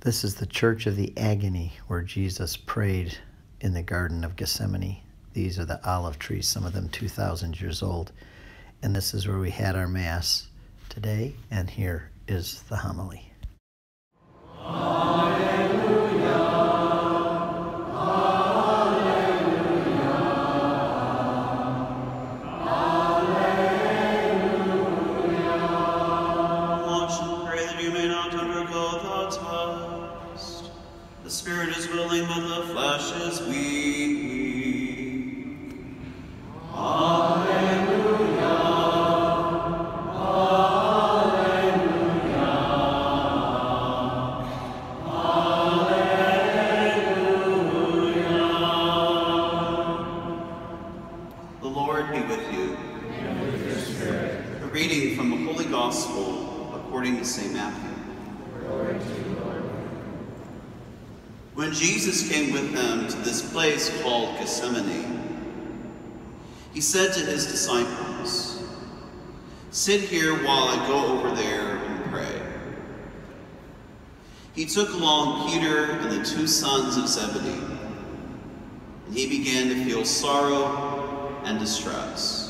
This is the Church of the Agony, where Jesus prayed in the Garden of Gethsemane. These are the olive trees, some of them 2,000 years old. And this is where we had our Mass today, and here is the homily. The spirit is willing, but the flesh is weak. Alleluia. Alleluia. Alleluia. The Lord be with you. And with your spirit. A reading from the Holy Gospel according to St. Matthew. Glory to you, Lord. When Jesus came with them to this place called Gethsemane, he said to his disciples, "Sit here while I go over there and pray." He took along Peter and the two sons of Zebedee, and he began to feel sorrow and distress.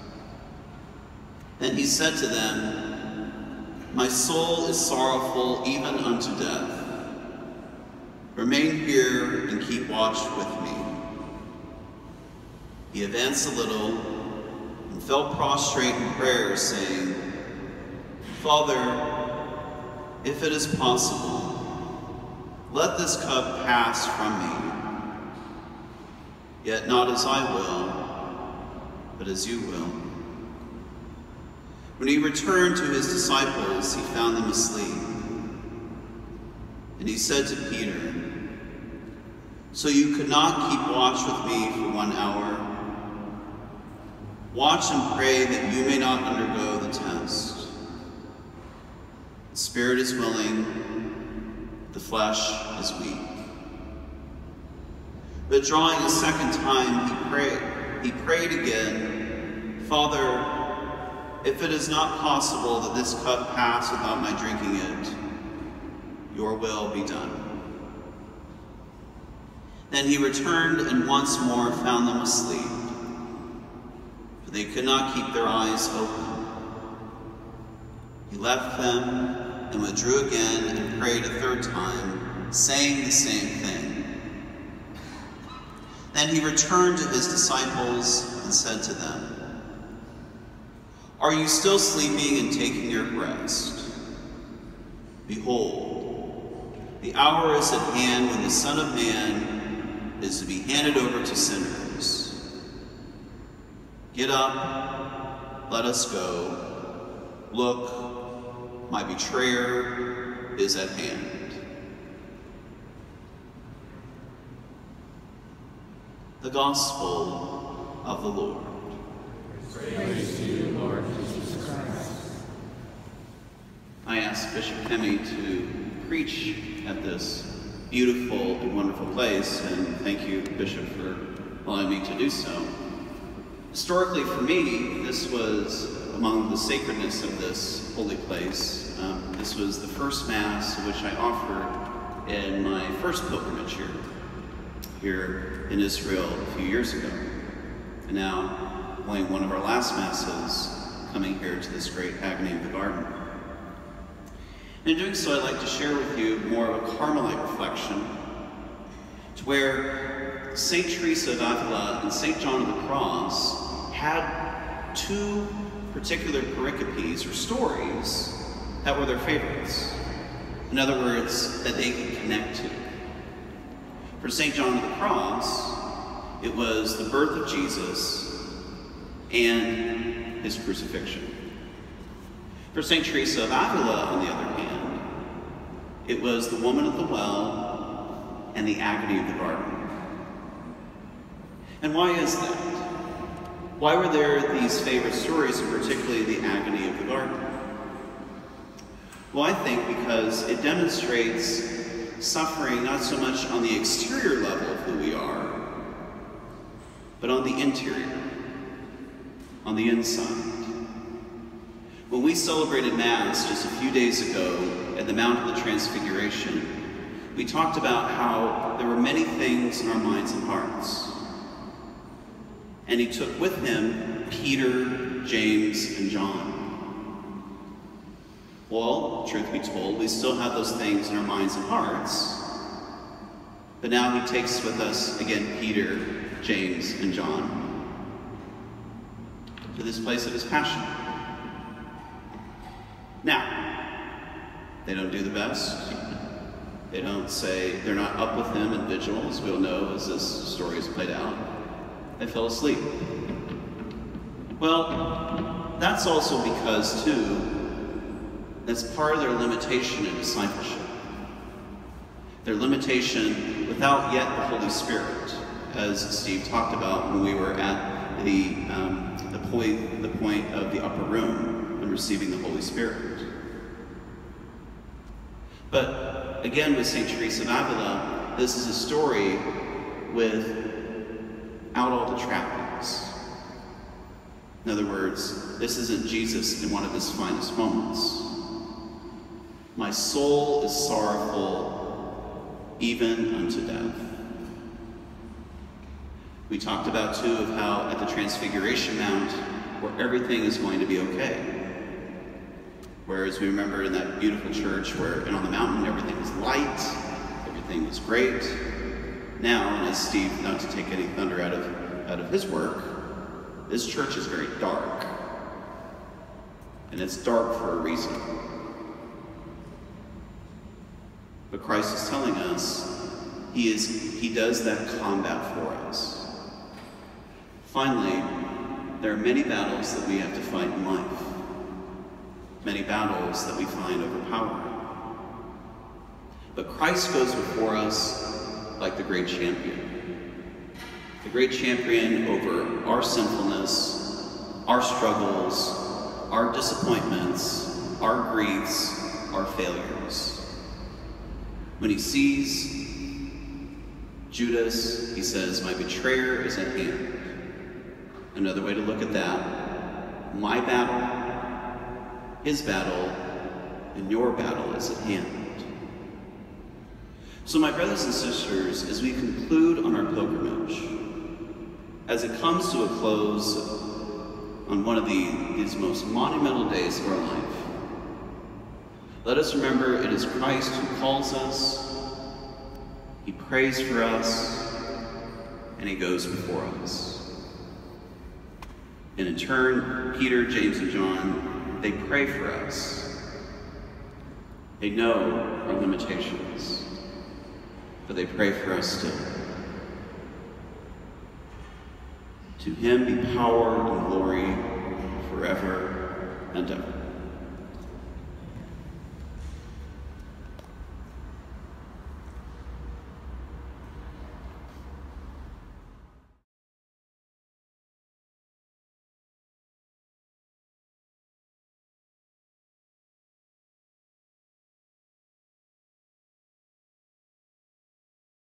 Then he said to them, "My soul is sorrowful even unto death. Remain here and keep watch with me." He advanced a little and fell prostrate in prayer, saying, "Father, if it is possible, let this cup pass from me. Yet not as I will, but as you will." When he returned to his disciples, he found them asleep. And he said to Peter, "So you could not keep watch with me for 1 hour? Watch and pray that you may not undergo the test. The spirit is willing, the flesh is weak." But drawing a second time, he prayed again, "Father, if it is not possible that this cup pass without my drinking it, your will be done." Then he returned and once more found them asleep, for they could not keep their eyes open. He left them and withdrew again and prayed a third time, saying the same thing. Then he returned to his disciples and said to them, "Are you still sleeping and taking your rest? Behold, the hour is at hand when the Son of Man is to be handed over to sinners. Get up, let us go. Look, my betrayer is at hand." The Gospel of the Lord. Praise to you, Lord Jesus Christ. I asked Bishop Hemi to preach at this beautiful and wonderful place, and thank you, Bishop, for allowing me to do so. Historically, for me, this was among the sacredness of this holy place. This was the first Mass which I offered in my first pilgrimage here in Israel a few years ago. And now, only one of our last Masses coming here to this great agony of the garden. In doing so, I'd like to share with you more of a Carmelite reflection to where St. Teresa of Avila and St. John of the Cross had two particular pericopes or stories that were their favorites. In other words, that they could connect to. For St. John of the Cross, it was the birth of Jesus and his crucifixion. For St. Teresa of Avila, on the other hand, it was the woman at the well and the agony of the garden. And why is that? Why were there these favorite stories, and particularly the agony of the garden? Well, I think because it demonstrates suffering not so much on the exterior level of who we are, but on the interior, on the inside. When we celebrated Mass just a few days ago at the Mount of the Transfiguration, we talked about how there were many things in our minds and hearts. And he took with him Peter, James, and John. Well, truth be told, we still have those things in our minds and hearts. But now he takes with us, again, Peter, James, and John to this place of his passion. Now, they don't do the best. They don't say, they're not up with him in vigil, as we'll know as this story is played out. They fell asleep. Well, that's also because, too, that's part of their limitation in discipleship. Their limitation without yet the Holy Spirit, as Steve talked about when we were at the point of the upper room and receiving the Holy Spirit. But again, with St. Teresa of Avila, this is a story without all the trappings. In other words, this isn't Jesus in one of his finest moments. My soul is sorrowful even unto death. We talked about, too, of how at the Transfiguration Mount, where everything is going to be okay. Whereas we remember in that beautiful church where, and on the mountain, everything was light, everything was great. Now, and as Steve, not to take any thunder out of his work, this church is very dark. And it's dark for a reason. But Christ is telling us he does that combat for us. Finally, there are many battles that we have to fight in life. Many battles that we find overpowering. But Christ goes before us like the great champion. The great champion over our sinfulness, our struggles, our disappointments, our griefs, our failures. When he sees Judas, he says, my betrayer is at hand. Another way to look at that, my battle, his battle, and your battle is at hand. So my brothers and sisters, as we conclude on our pilgrimage, as it comes to a close on one of these most monumental days of our life, let us remember it is Christ who calls us, he prays for us, and he goes before us. And in turn, Peter, James, and John, they pray for us. They know our limitations, but they pray for us still. To him be power and glory forever and ever.